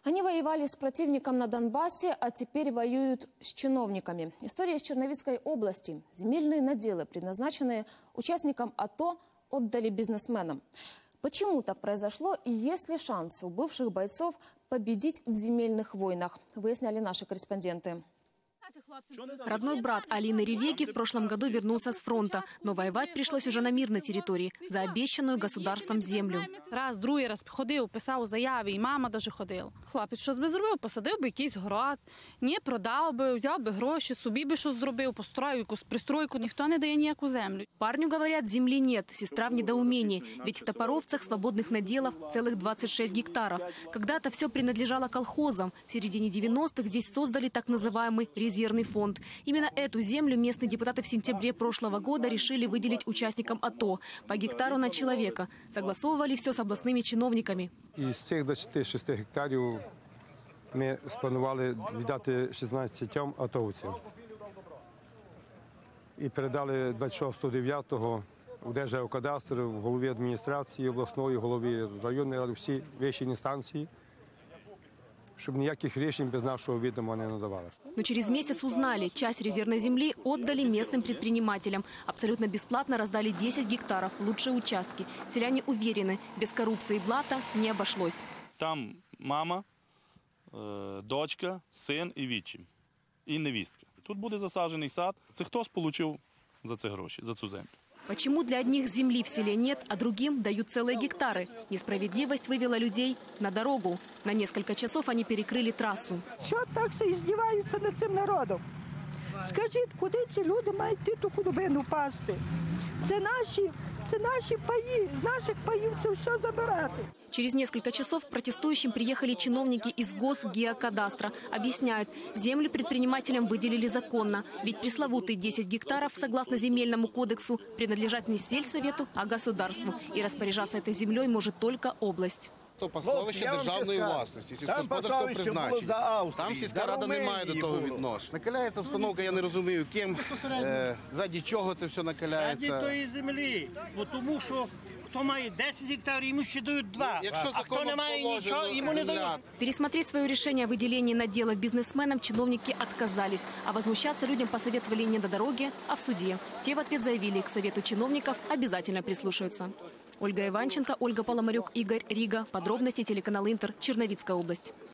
Они воевали с противником на Донбассе, а теперь воюют с чиновниками. История из Черновицкой области. Земельные наделы, предназначенные участникам АТО, отдали бизнесменам. Почему так произошло и есть ли шансы у бывших бойцов победить в земельных войнах, выясняли наши корреспонденты. Родной брат Алины Ревеки в прошлом году вернулся с фронта, но воевать пришлось уже на мирной территории, за обещанную государством землю. Раз, другий раз ходив, писав заяви, і мама навіть ходила. Хлопець щось би зробив, посадив би якийсь город, ні, продав би, взяв би гроші, собі би щось зробив, построїв якусь пристройку, ніхто не дає ніяку землю. Парню говорят, земли нет, сестра в недоумении, ведь в Топоровцах свободных наделов целых 26 гектаров. Когда-то все принадлежало колхозам. В середине 90-х здесь создали так называемый резервный фонд. Именно эту землю местные депутаты в сентябре прошлого года решили выделить участникам АТО по гектару на человека. Согласовывали все с областными чиновниками. Із цих 26 гектарів ми спланували віддати 16 атовцям. І передали 26.09 у Держгеокадастр, в голові адміністрації обласної, голові районної ради, всі вищі інстанції, чтобы никаких решений без нашего ведома не надавалось. Но через месяц узнали, часть резервной земли отдали местным предпринимателям. Абсолютно бесплатно раздали 10 гектаров, лучшие участки. Селяне уверены, без коррупции и блата не обошлось. Там мама, дочка, син і відчим, і невістка. Тут буде засаджений сад. Це хтось отримав за це гроші, за цю землю. Почему для одних земли в селе нет, а другим дают целые гектары? Несправедливость вывела людей на дорогу. На несколько часов они перекрыли трассу. Що так все іздіваються над цим народом? Скажіть, куди ці люди мають йти ту худобину пасти? Це наші паї, з наших паїв це все забирати. Через несколько часов к протестующим приехали чиновники из Госгеокадастра. Объясняют, землю предпринимателям выделили законно. Ведь пресловутые 10 гектаров, согласно земельному кодексу, принадлежат не сельсовету, а государству. И распоряжаться этой землей может только область. То пасовище державної власності, сільськогосподарського призначення. Там сільська рада не має до того відношення. Накаляється установка, я не розумію, ким, раді чого це все накаляється. Раді тої землі, бо тому що хто має 10 гектарів, йому ще дають 2, а хто не має нічого, йому не дають. Пересмотреть свое решение о выделении наделов бизнесменам чиновники отказались, а возмущаться людям посоветовали не на дороге, а в суде. Те в ответ заявили, к совету чиновников обязательно прислушаются. Ольга Иванченко, Ольга Поломарюк, Игорь Рига. Подробности телеканал Интер, Черновицкая область.